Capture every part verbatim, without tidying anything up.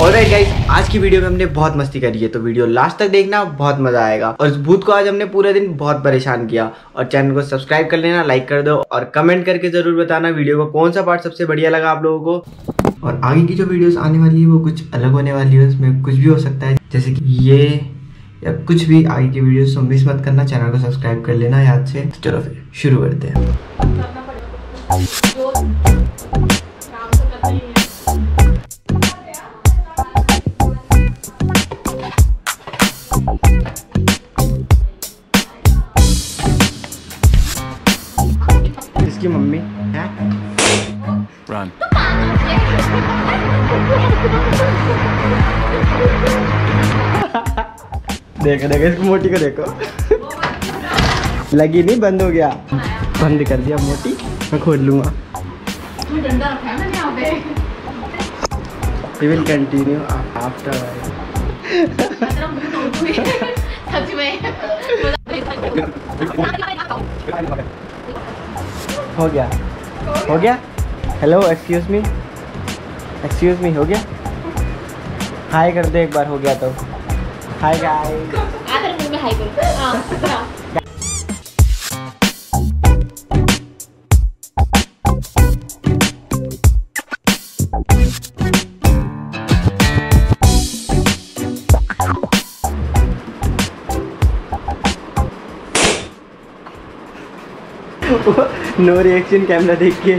Alright guys, आज की video में हमने बहुत मस्ती करी है, तो वीडियो लास्ट तक देखना, बहुत मजा आएगा। और इस भूत को आज हमने पूरे दिन बहुत परेशान किया। और चैनल को सब्सक्राइब कर लेना, लाइक कर दो और कमेंट करके जरूर बताना वीडियो को कौन सा पार्ट सबसे बढ़िया लगा आप लोगों को। और आगे की जो वीडियोस आने वाली है वो कुछ अलग होने वाली है, उसमें कुछ भी हो सकता है, जैसे कि ये या कुछ भी आगे की वीडियोस, तो मिस मत करना। चैनल को सब्सक्राइब कर लेना याद से। तो चलो फिर शुरू करते हैं। इसकी मम्मी है Run. देखो देखो इसको, मोटी को देखो। लगी नहीं, बंद हो गया। बंद कर दिया मोटी, मैं खोल लूंगा। We will continue after. हो गया हो गया। Hello, excuse me excuse me हो गया। हाय कर दे एक बार, हो गया तो। Hi guys. आकर मुंह में हाय करो। हां नो रिएक्शन कैमरा देख के।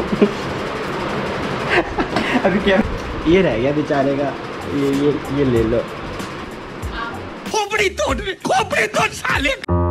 अभी क्या ये रह गया बेचारे का, ये ये ये ले लो। खोपड़ी तोड़ खोपड़ी तोड़ साले।